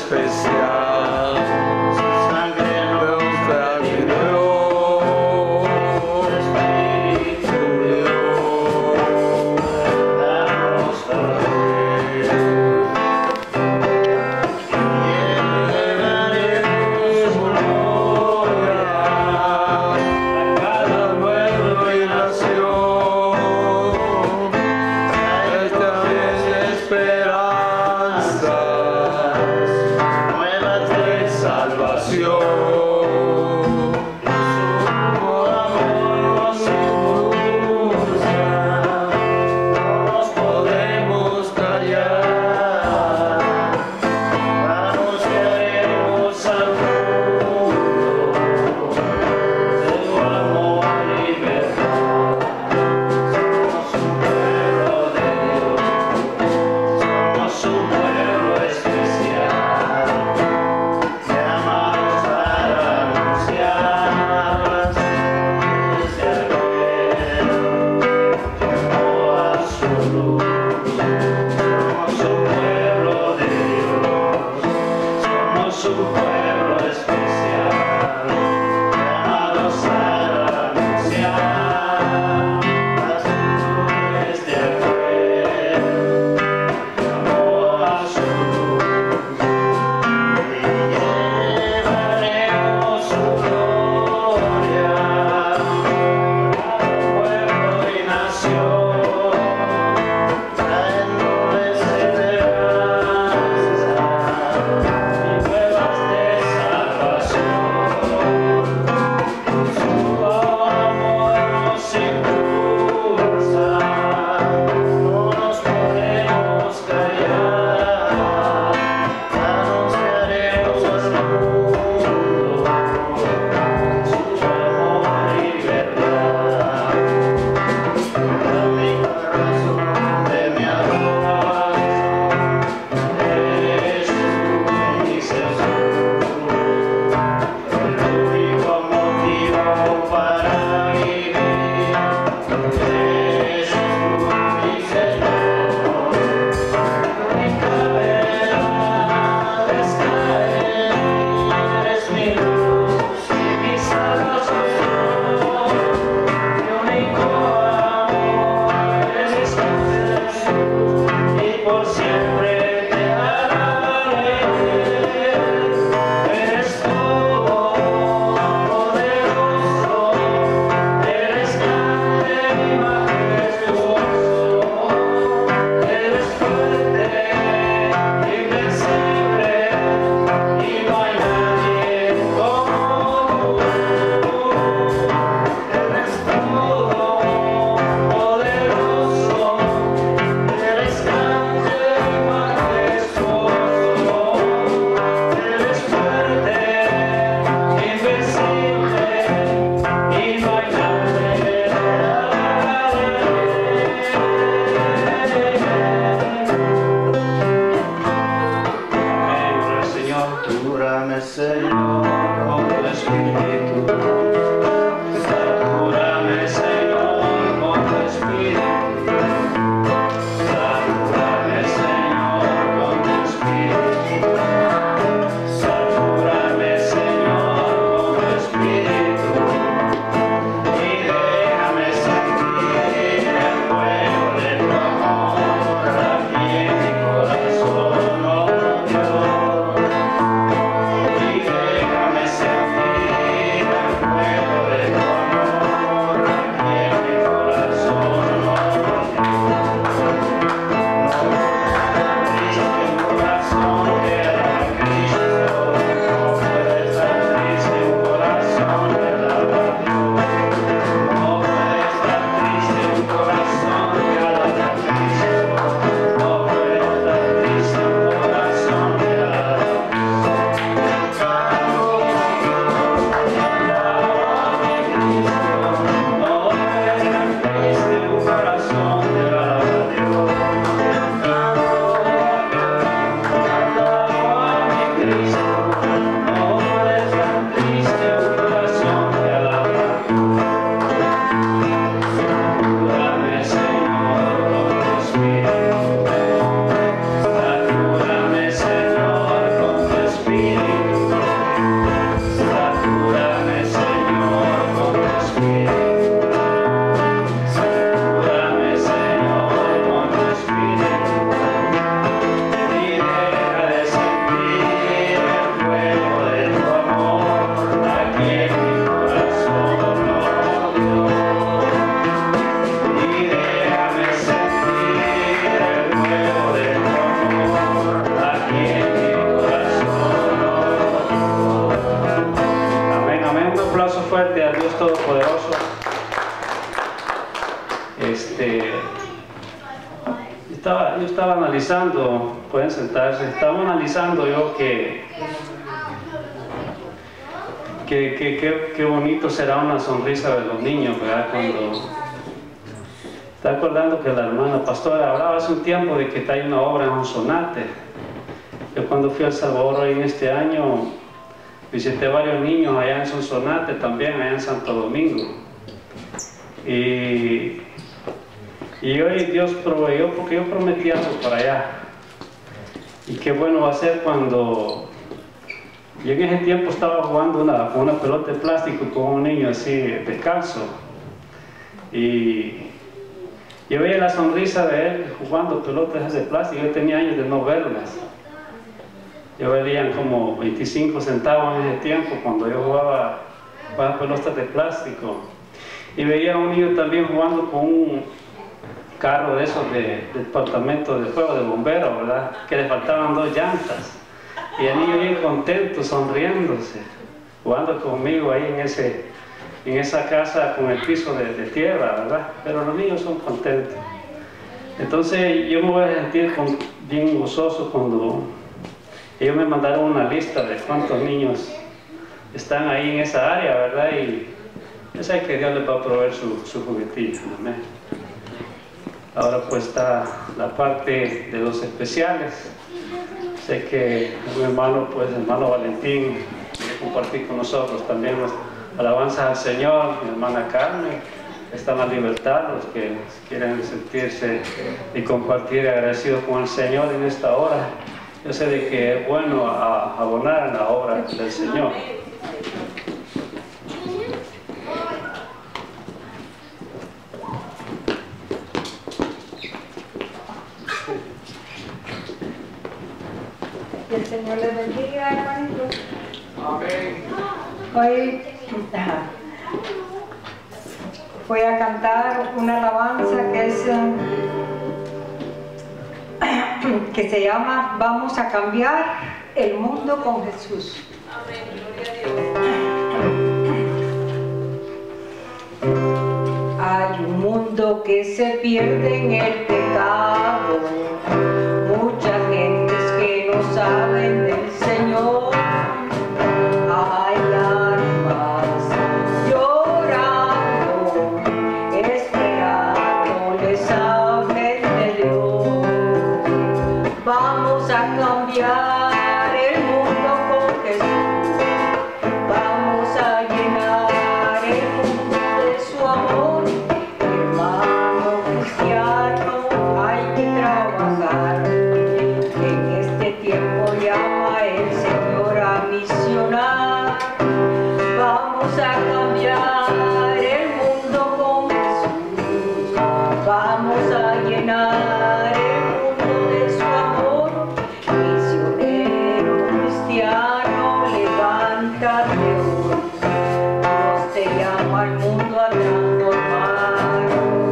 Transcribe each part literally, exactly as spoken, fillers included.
especial, sangre de un frágil nuevo espíritu de Dios, darnos a ver. Llenaremos su gloria a cada pueblo y nación. Esta vez esperanzas nuevas Todopoderoso. Este, estaba, yo estaba analizando, pueden sentarse, estaba analizando yo que que, que, que, que bonito será una sonrisa de los niños, ¿verdad? Cuando está acordando que la hermana pastora hablaba hace un tiempo de que hay una obra en un sonate. Yo cuando fui a El Salvador hoy en este año visité varios niños allá en Sonsonate, también allá en Santo Domingo, y, y hoy Dios proveyó, porque yo prometí algo para allá, y qué bueno va a ser cuando yo en ese tiempo estaba jugando una, una pelota de plástico con un niño así descalzo, y yo veía la sonrisa de él jugando pelotas de plástico. Yo tenía años de no verlas. Yo veía como veinticinco centavos en ese tiempo cuando yo jugaba con las pelotas de plástico. Y veía a un niño también jugando con un carro de esos de, de departamento de fuego, de bomberos, ¿verdad? Que le faltaban dos llantas. Y el niño bien contento, sonriéndose, jugando conmigo ahí en, ese, en esa casa con el piso de, de tierra, ¿verdad? Pero los niños son contentos. Entonces yo me voy a sentir con, bien gozoso cuando ellos me mandaron una lista de cuántos niños están ahí en esa área, ¿verdad? Y yo sé que Dios les va a proveer su, su juguetito, amén. Ahora pues está la parte de los especiales. Sé que mi hermano, pues hermano Valentín, quiere compartir con nosotros también las alabanzas al Señor. Mi hermana Carmen, está en la libertad, los que quieren sentirse y compartir agradecidos con el Señor en esta hora. Yo sé de que es bueno a, abonar en la obra del Señor. Que el Señor les bendiga, hermanitos. Amén. Hoy voy a cantar una alabanza que es que se llama Vamos a cambiar el mundo con Jesús. Amén, gloria a Dios. Hay un mundo que se pierde en el pecado, muchas gentes que no saben del Señor. Hay almas llorando, esperando les hablen de Dios. Vamos a cambiar el mundo con Jesús. Vamos a llenar el mundo de su amor. Hermano cristiano, hay que trabajar. En este tiempo llama el Señor a misionar. Vamos a cambiar el mundo con Jesús. Vamos a llenar el mundo de su amor. Misionero cristiano, levántate hoy. Dios te llama al mundo a transformar.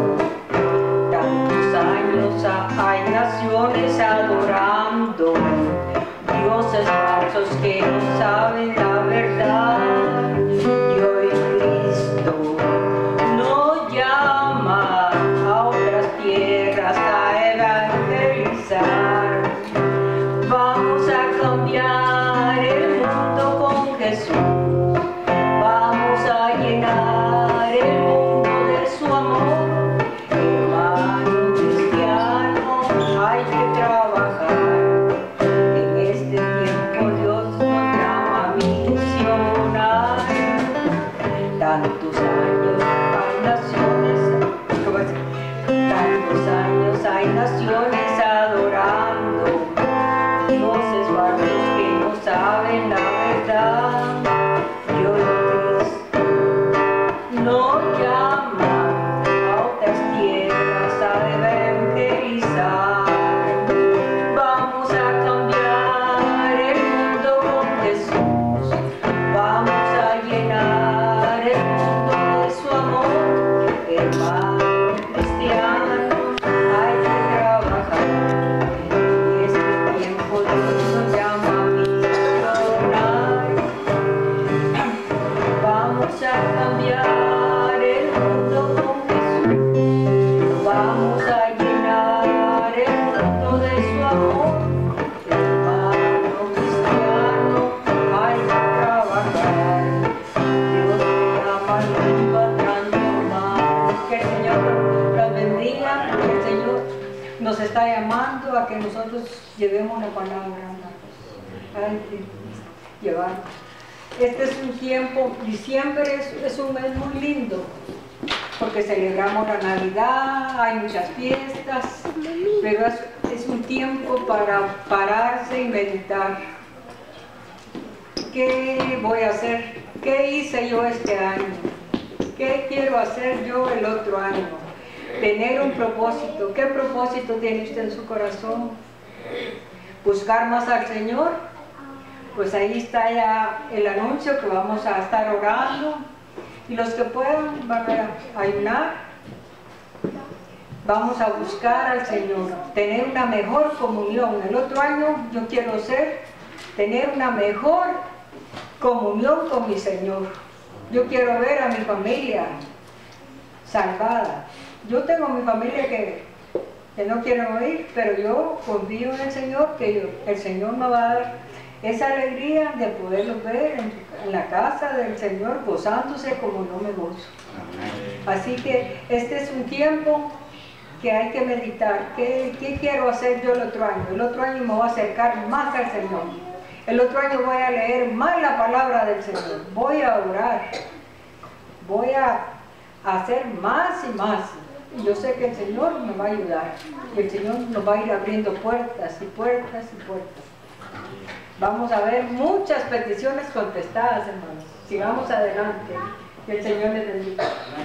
Tantos años ha- hay naciones adorando dioses falsos que no saben la verdad. Y hoy Cristo nos llama a otras tierras a evangelizar. Vamos a cambiar el mundo con Jesús. Vamos a llenar el mundo de su amor. Hermano cristiano, hay que trabajar. En este tiempo Dios nos llama a misionar. Tantos años hay naciones, ¿cómo es? Tantos años hay naciones adorando dioses falsos que no saben la verdad. Y hoy Cristo nos llama a otras tierras a evangelizar. Vamos a cambiar el mundo con Jesús. Vamos a llenar el mundo de su amor. Hermano cristiano, hay que trabajar. En este tiempo Dios nos llama llevemos la palabra, hay que llevar. Este es un tiempo, diciembre es, es un mes muy lindo, porque celebramos la Navidad, hay muchas fiestas, pero es, es un tiempo para pararse y meditar. ¿Qué voy a hacer? ¿Qué hice yo este año? ¿Qué quiero hacer yo el otro año? Tener un propósito. ¿Qué propósito tiene usted en su corazón? ¿Buscar más al Señor? Pues ahí está ya el anuncio que vamos a estar orando. Y los que puedan van a ayunar. Vamos a buscar al Señor. Tener una mejor comunión. El otro año yo quiero ser, tener una mejor comunión con mi Señor. Yo quiero ver a mi familia salvada. Yo tengo mi familia que, que no quieren oír, pero yo confío en el Señor, que yo, el Señor me va a dar esa alegría de poderlos ver en, en la casa del Señor, gozándose como yo me gozo. Así que este es un tiempo que hay que meditar. ¿Qué, qué quiero hacer yo el otro año? El otro año me voy a acercar más al Señor. El otro año voy a leer más la palabra del Señor. Voy a orar. Voy a hacer más y más. Y yo sé que el Señor me va a ayudar. Y el Señor nos va a ir abriendo puertas y puertas y puertas. Vamos a ver muchas peticiones contestadas, hermanos. Sigamos adelante. Que el Señor les bendiga.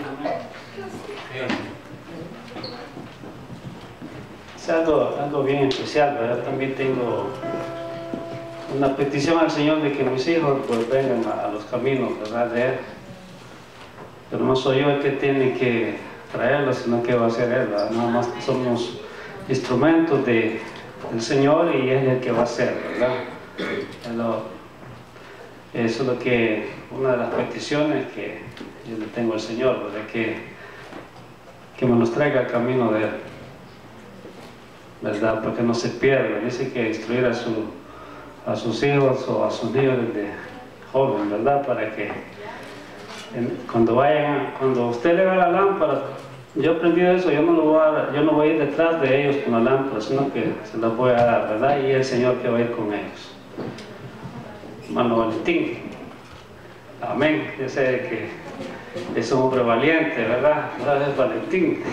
Es algo, algo bien especial, ¿verdad? También tengo una petición al Señor de que mis hijos pues vengan a, a los caminos, ¿verdad? De Él. Pero no soy yo el que tiene que traerlos, sino que va a ser Él, ¿verdad? Nada más somos instrumentos de, del Señor y Él es el que va a hacer, ¿verdad? Lo, eso es lo que, una de las peticiones que yo le tengo al Señor, ¿verdad? Que, que me los traiga al camino de Él, ¿verdad? Porque no se pierda. Dice que instruir a, su, a sus hijos o a sus niños desde joven, ¿verdad? Para que en, cuando vayan, cuando usted le da la lámpara, yo he aprendido eso, yo no, lo voy a, yo no voy a ir detrás de ellos con la lámpara, sino que se la voy a dar, ¿verdad? Y el Señor que va a ir con ellos. Hermano Valentín, amén. Yo sé que es un hombre valiente, ¿verdad? Gracias, Valentín.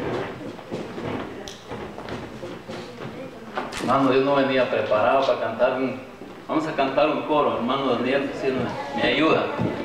Hermano, yo no venía preparado para cantar un... Vamos a cantar un coro, hermano Daniel, si me ayuda.